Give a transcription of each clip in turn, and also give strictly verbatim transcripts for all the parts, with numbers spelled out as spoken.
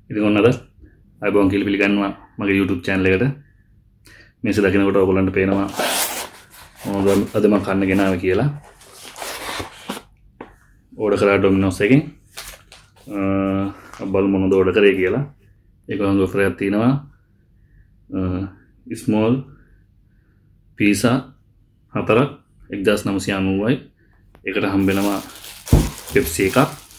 ඉතින් ඔන්න අද අයිබෝන් කියලා පිළිගන්නවා මගේ YouTube channel එකට. මේක දකිනකොට ඔයගොල්ලන්ට පේනවා මොනවද අද මම කන්න ගෙනාවේ කියලා. ඕඩර් කරා Domino's එකෙන්. අ බලමු මොනවද ඕඩර් කරේ කියලා. ඒගොල්ලන්ගේ ඔෆර් එකක් තියෙනවා. small pizza හතරක් එක්දාස් නවසිය අනූවයි. ඒකට හම්බෙනවා Pepsi එකක්.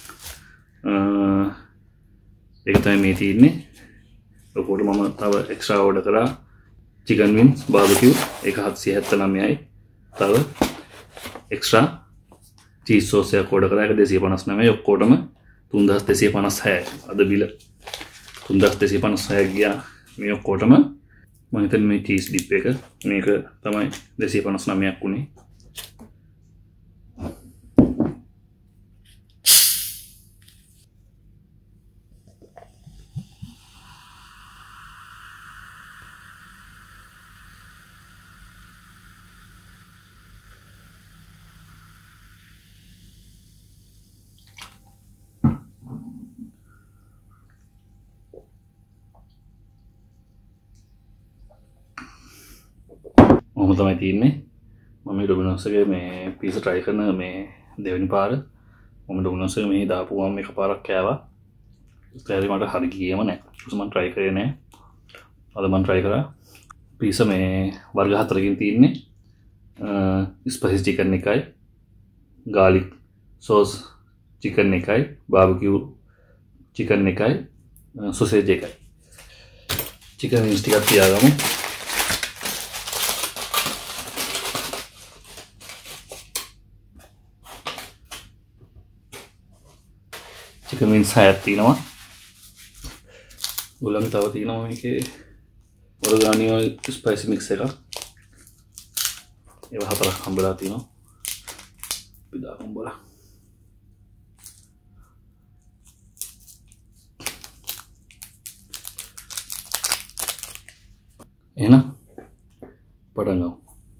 ඒක තමයි මේ තියෙන්නේ. ඔකට මම තව එක්ස්ට්‍රා ඕඩර් කරා chicken wings barbecue ඒක හත්සිය හැත්තනවයයි. තව එක්ස්ට්‍රා cheese sauce එකක් ඕඩර් කරා ඒක දෙසිය පනස් නවයයි. ඔක්කොටම තුන්දාස් දෙසිය පනස් හයයි. අද බිල තුන්දාස් දෙසිය පනස් හය ගියා. මේ ඔක්කොටම මම හිතන්නේ මේ cheese dip එක මේක තමයි දෙසිය පනස් නවයක් උනේ. මොහොම තමයි තියෙන්නේ. මම මේ Domino's එකේ මේ pizza try කරන මේ දෙවෙනි පාර මම Domino's එකේ මේ දාපුවම එකපාරක් කෑවා. ඒත් මට හරි ගියේම නැහැ. ඊට මම try කරේ නැහැ. අද මම try කරා pizza මේ වර්ග හතරකින් තියෙන්නේ. spicy chicken එකයි, garlic sauce chicken එකයි, barbecue chicken එකයි, sausage එකයි. chicken wings ටිකක් තියාගමු. chicken wings හයක් තියෙනවා. උලංග තව තියෙනවා මේකේ ඔරගානියෝ ස්පයිසි මික්ස් එකක්. ඒවා හතරක් හම්බලා තියෙනවා. අපි දාමු බලන්න. එහෙනම් පටන් ගමු.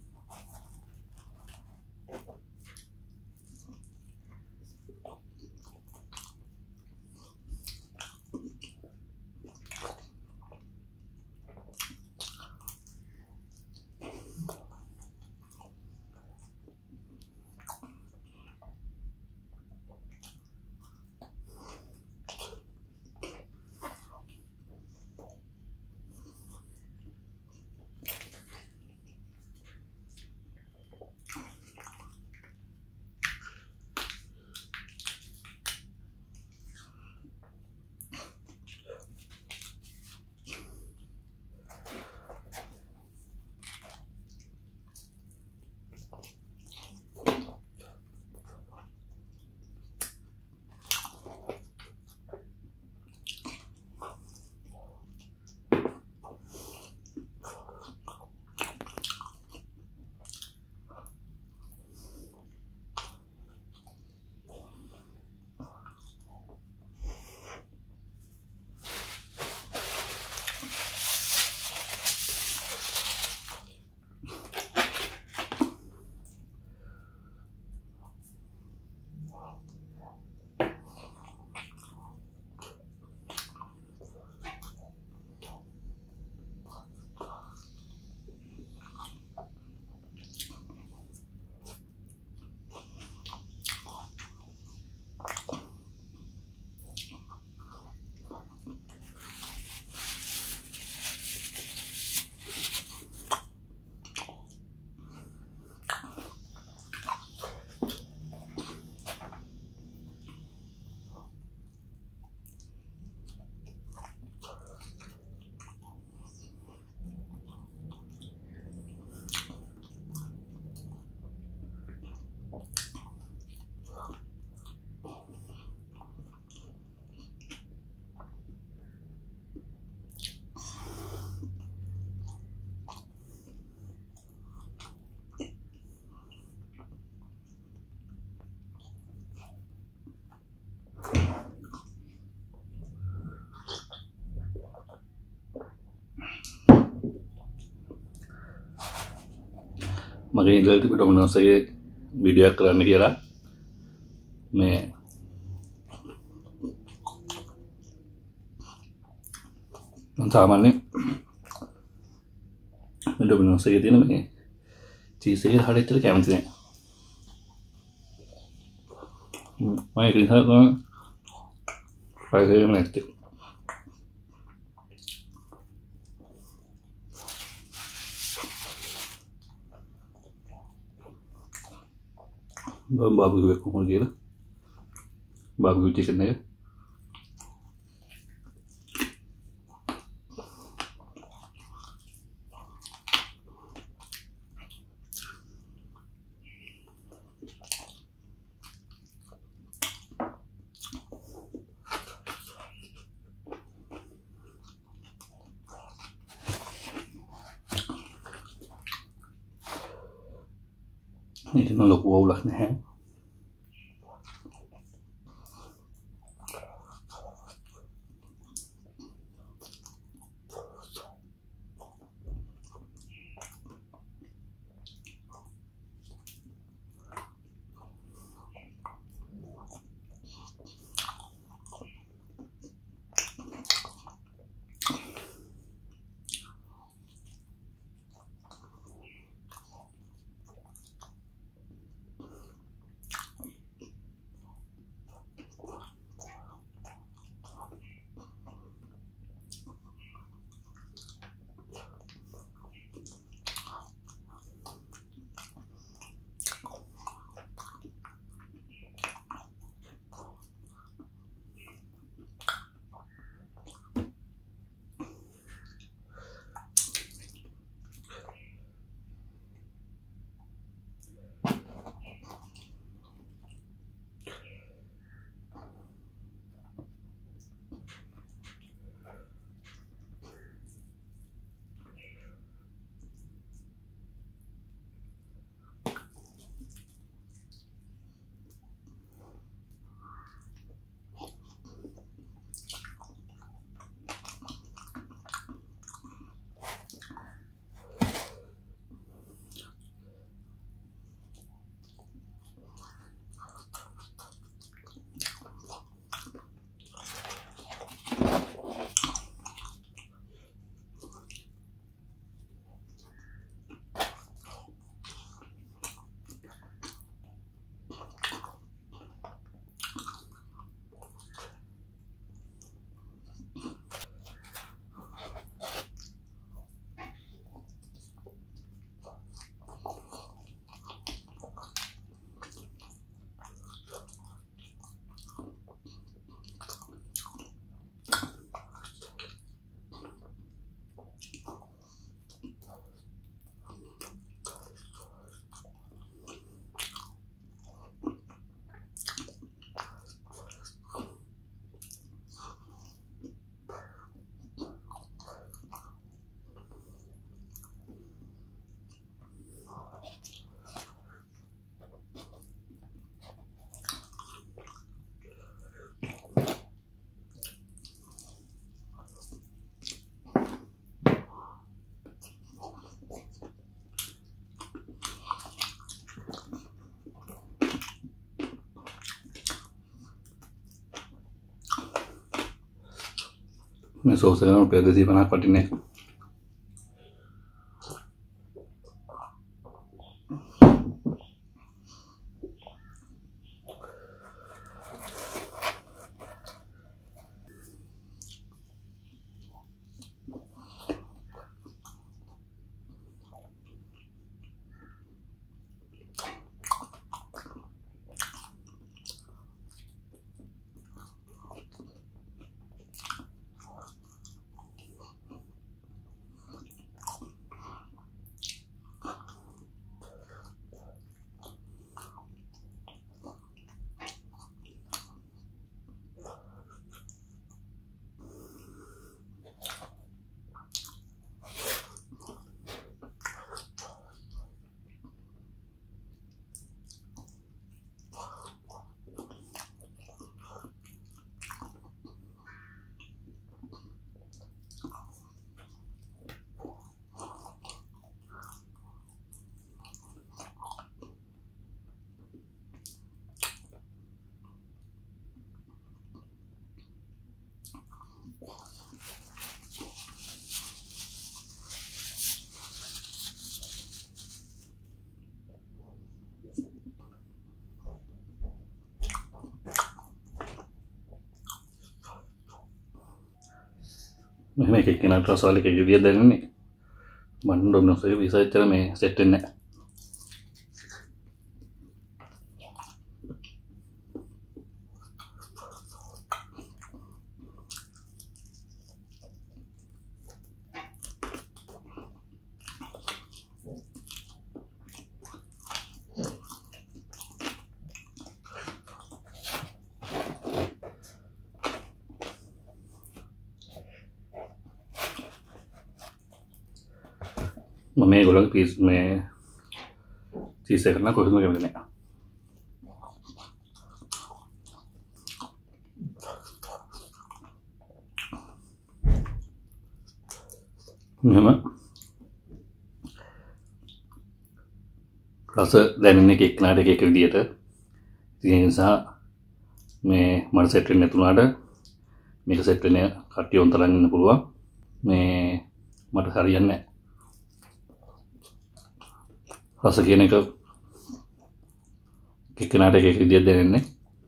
මගේ ඉඳලා තිබ්බ Domino's එකේ වීඩියෝ එකක් කරන්න කියලා මේ මම සාමාන්‍යයෙන් මේ ඩොමිනෝස් එකේ තියෙන මේ චීස් එකේ හරියට කැමති නැහැ. මම ඒක නිසා තමයි try කරගෙන නැත්තේ. බාබු එක කොහොමද කියලා බාබු චිකන් එක ini loko awulak නැහැ. මේ සෝස් එක නම් දෙසිය පනහක් වටින්නේ. මෙහෙම එක එක්කෙනාට රසවල එක එක විදියට දැනෙන්නේ. මම ඩොමිනෝස් එකේ පීසා එච්චර මේ සෙට් වෙන්නේ නැහැ. මම මේගොල්ලන්ගේ පීස් මේ චීස් එක කරන කොහොමද කැමති නැහැ. මෙහෙම රස දැනෙන එක එක්කෙනාට එක එක විදියට. ඒ නිසා මේ මට සෙට් වෙන්නේ නැතුණාට මේක සෙට් වෙන කට්ටිය උන්තරන් ඉන්න පුළුවන්. මේ මට හරියන්නේ නැහැ. රස කියන එක එක්කෙනාට එක එක විදියට දැනෙන්නේ.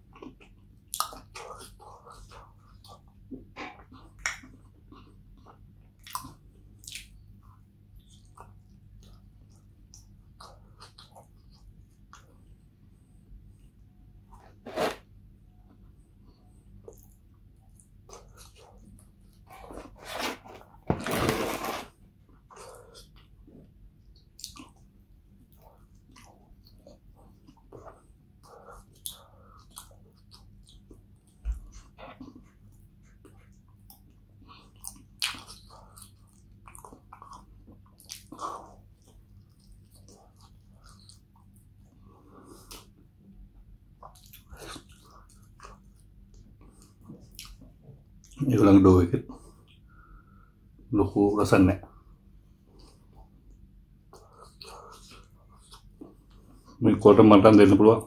ඒගොල්ලන්ගේ ඩෝ එකේ ලොකු රසක් නැහැ. මේ කොට මටන් දෙන්න පුළුවන්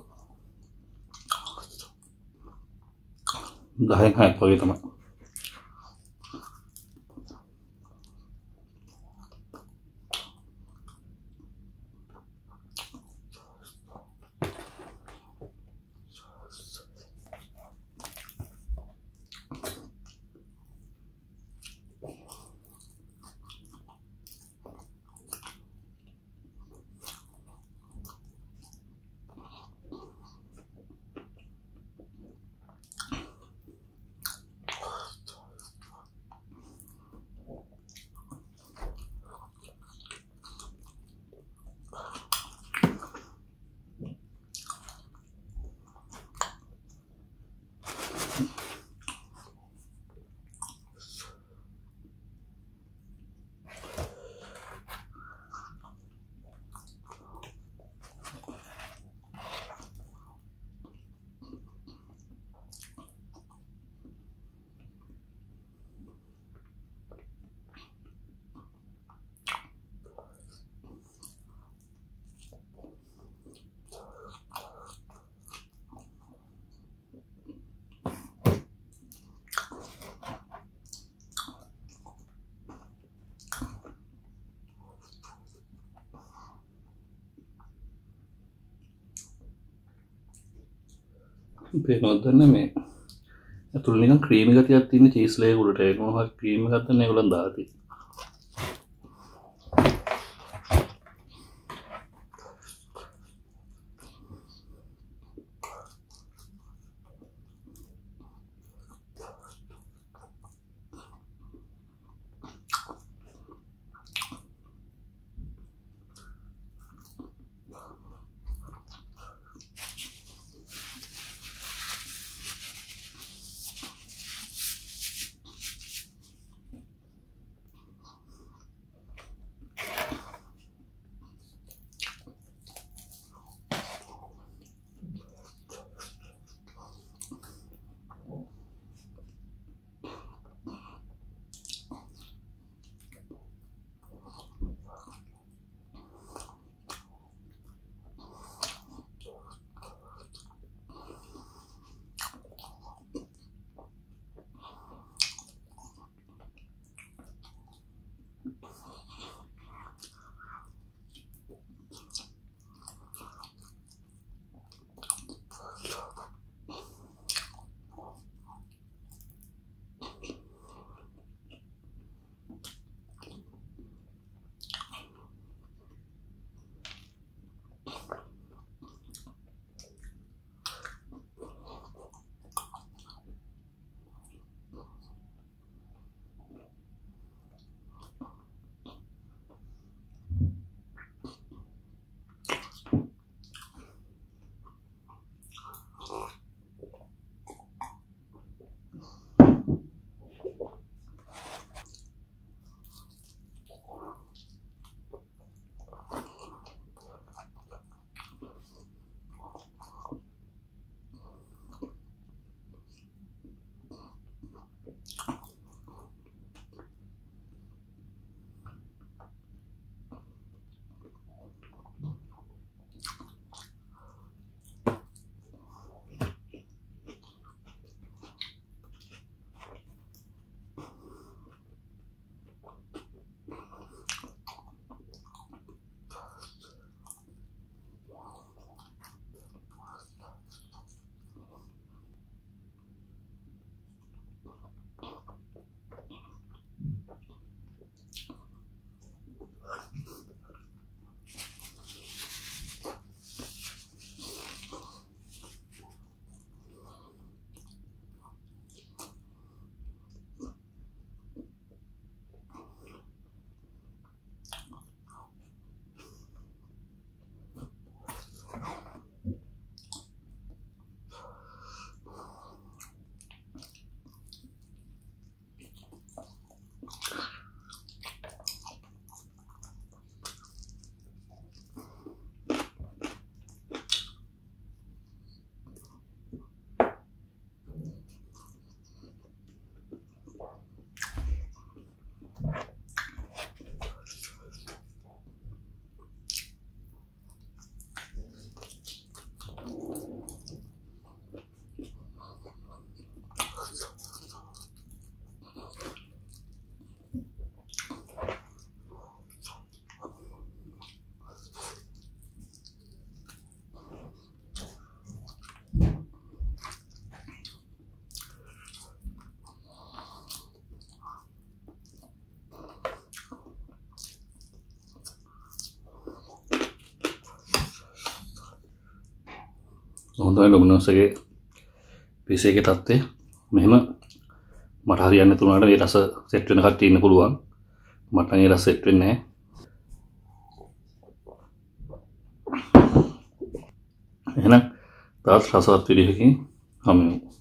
දහයෙන් හයක් වගේ තමයි. පේනවද දන්නේ මේ ඇතුළේ නිකන් ක්‍රීමි ගතියක් තියෙන චීස් ලේයර් උඩට ඒක මොනවා ක්‍රීමි එකක් දැන් ඒගොල්ලන් දාලා තියෙනවා. හොඳයි ඩොමිනෝස් එකේ පීස් එකේ තත්ත්වය. මෙහෙම මට හරියන්නේ නැති වුණාට මේ රස සෙට් වෙන කට්ටිය ඉන්න පුළුවන්. මට නම් ඒ රස සෙට් වෙන්නේ නැහැ. එහෙනම් තවත් රසවත් වීඩියෝ එකකින් හමු වෙමු.